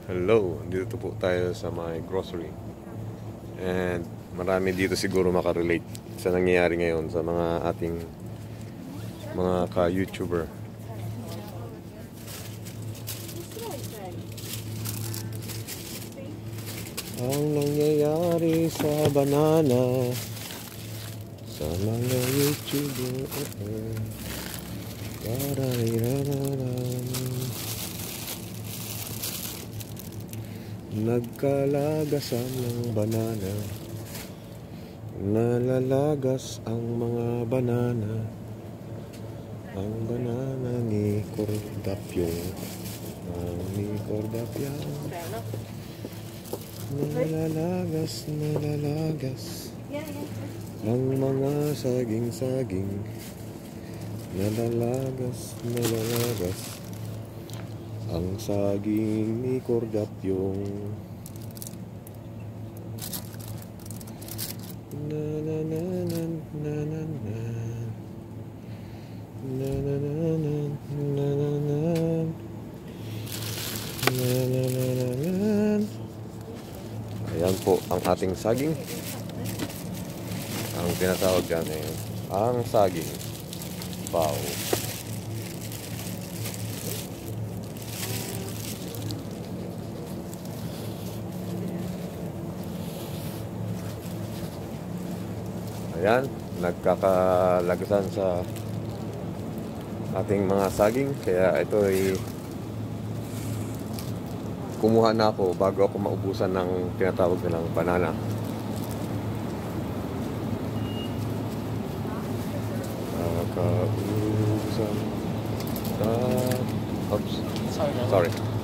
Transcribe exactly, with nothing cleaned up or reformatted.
Hello, dito po tayo sa my grocery. And marami dito siguro makarelate sa nangyayari ngayon sa mga ating mga ka-YouTuber. Ang nangyayari sa banana sa mga YouTuber. Nagkalagasan ng banana, nalalagas ang mga banana, ang banana ni Cordapio, ang ni Cordapio, nalalagas, nalalagas ang mga saging-saging, nalalagas, nalalagas ang saging ni Cordapio. Na na na na na na na na na na na na na na na na. Ayan po ang ating saging. Ang tinatawag dyan eh ang saging bao. Ayan, nagkakalagasan sa ating mga saging. Kaya ito ay kumuha na ako bago ako maubusan ng tinatawag nilang banana. Nakaubusan. Uh, oops. Sorry. Sorry.